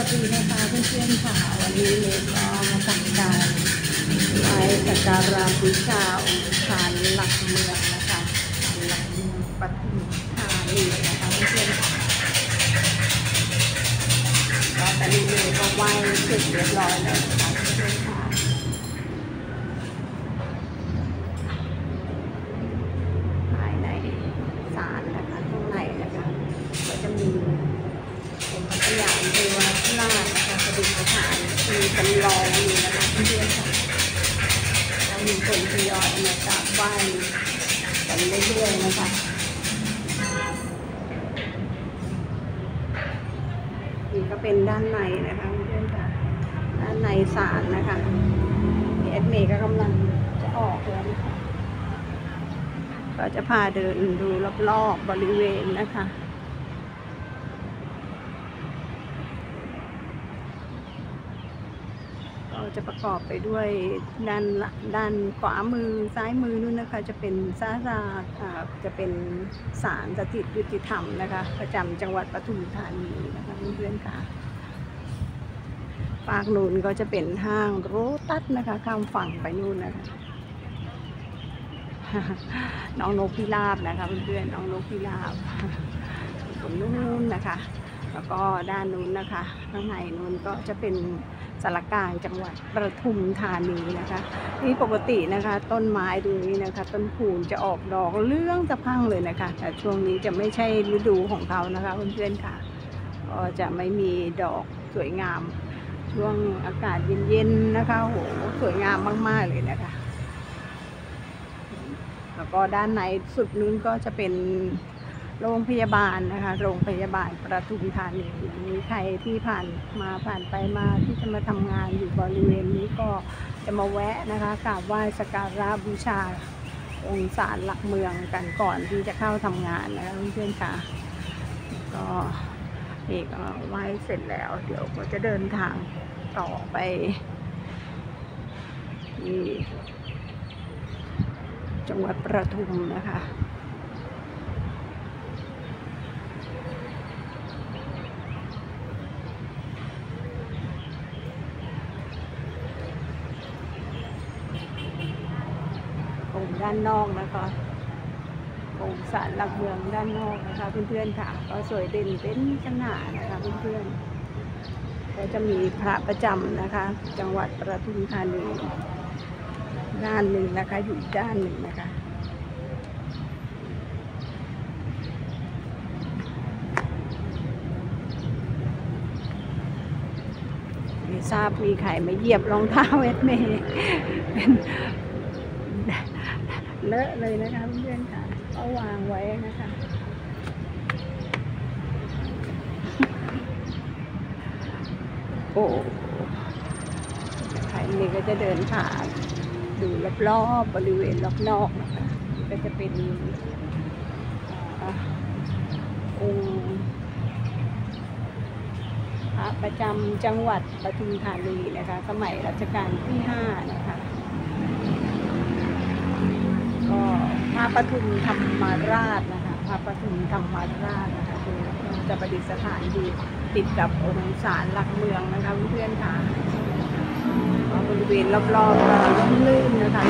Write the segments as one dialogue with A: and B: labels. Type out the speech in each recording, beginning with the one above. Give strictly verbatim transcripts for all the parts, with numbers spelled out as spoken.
A: วัสดีนะคะเพื่อนๆค่ะวันนี้เมย์ก็มาทำการไปสักการะบูชาองค์ศาลหลักเมืองนะคะหลักเมืองปทุมธานีนะคะเพื่อนๆค่ะก็ตอนนี้เมย์ก็ไหว้เสร็จเรียบร้อยแล้วนะคะเพื่อนๆค่ะภายในศาลนะคะข้างในนะคะก็จะมีองค์พระยาเทวราชนะคะประดิษฐานมีจำลองอยู่นะคะเพื่อนๆค่ะแล้วมีคนทยอยมากราบไหว้กันเรื่อยๆนะคะนี่ก็เป็นด้านในนะคะเพื่อนๆค่ะด้านในศาลนะคะเอสเมย์ก็กำลังจะออกแล้วนะคะก็จะพาเดินดูรอบๆบริเวณนะคะจะประกอบไปด้วยด้านด้านขวามือซ้ายมือนู่นนะคะจะเป็นศาลาจะเป็นศาลสถิตยุติธรรมนะคะประจำจังหวัดปทุมธานีนะคะเพื่อนๆค่ะฝากนู่นก็จะเป็นห้างโรตัสนะคะข้ามฝั่งไปนู่นนะคะน้องนกพิราบนะคะเพื่อนๆน้องนกพิราบตรงนู้นนะคะแล้วก็ด้านนู้นนะคะข้างในนู้นก็จะเป็นสารกลางจังหวัดปทุมธานีนะคะนี่ปกตินะคะต้นไม้ตรงนี้นะคะต้นคูนจะออกดอกเรื่องสะพังเลยนะคะแต่ช่วงนี้จะไม่ใช่ฤดูของเขานะคะเพื่อนๆค่ะก็จะไม่มีดอกสวยงามช่วงอากาศเย็นๆนะคะโหสวยงามมากๆเลยนะคะแล้วก็ด้านในสุดนู้นก็จะเป็นโรงพยาบาลนะคะโรงพยาบาลปทุมธานีมีใครที่ผ่านมาผ่านไปมาที่จะมาทำงานอยู่บริเวณนี้ก็จะมาแวะนะคะกราบไหว้สักการะบูชาองค์ศาลหลักเมืองกันก่อนที่จะเข้าทำงานนะคะเพื่อนๆค่ะก็เอกไหว้เสร็จแล้วเดี๋ยวก็จะเดินทางต่อไปที่จังหวัดปทุมนะคะองค์ด้านนอกนะคะองค์ศาลหลักเมืองด้านนอกนะคะเพื่อนๆค่ะก็สวยเด่นเป็นขนาดนะคะเพื่อนๆก็จะมีพระประจำนะคะจังหวัดปทุมธานีด้านหนึ่งนะคะอยู่ด้านหนึ่งนะคะไม่ทราบมีใครมาเหยียบรองเท้าเอสเมย์เป็นเลอะเลยนะคะเพื่อนๆค่ะก็วางไว้นะคะโอ้ใครนี่ก็จะเดินผ่านดูรอบๆบริเวณรอบนอกนะคะก็จะเป็นองค์พระประจำจังหวัดปทุมธานีนะคะสมัยรัชกาลที่ห้านะคะก็พระปทุมธรรมราชนะคะพระปทุมธรรมราชนะคะคือจะประดิษฐานอยู่ติดกับองค์ศาลหลักเมืองนะคะเพื่อนๆค่ะบริเวณรอบๆก็ร่มรื่นนะคะ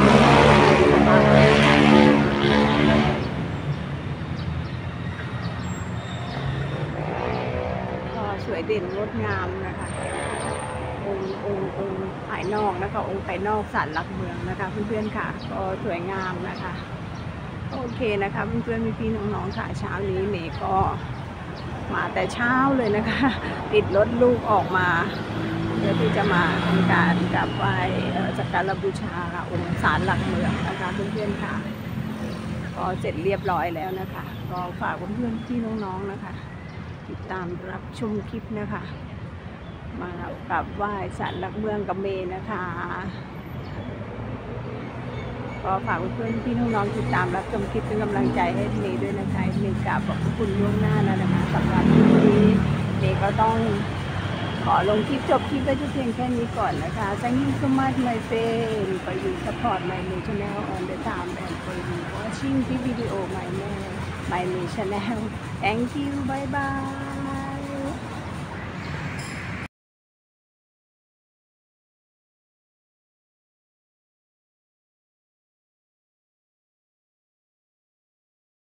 A: ก็สวยเด่นงดงามนะคะองค์องค์องค์ภายนอกนะคะองค์ภายนอกศาลหลักเมืองนะคะเพื่อนๆค่ะก็สวยงามนะคะโอเคนะคะเพื่อนๆพี่ๆน้องๆค่ะเช้านี้เมย์ก็มาแต่เช้าเลยนะคะติดรถลูกออกมาเพื่อที่จะมาทำการกราบไหว้สักการะบูชาองค์ศาลหลักเมืองนะคะเพื่อนๆค่ะก็เสร็จเรียบร้อยแล้วนะคะก็ฝากเพื่อนๆพี่น้องๆนะคะติดตามรับชมคลิปนะคะมากราบไหว้ศาลหลักเมืองกับเมย์นะคะก็ฝากเพื่อนๆพี่น้องๆติดตามรับชมคลิปเป็นกำลังใจให้เมย์ด้วยนะคะเมย์กราบขอบคุณล่วงหน้าแล้วนะคะสำหรับคลิปนี้เมย์ก็ต้องขอลงคลิปจบคลิปไว้เพียงแค่นี้ก่อนนะคะ Thank you so much my friend for you support my new channel on the time and for you watching this video my my new channel. Thank you. Bye bye.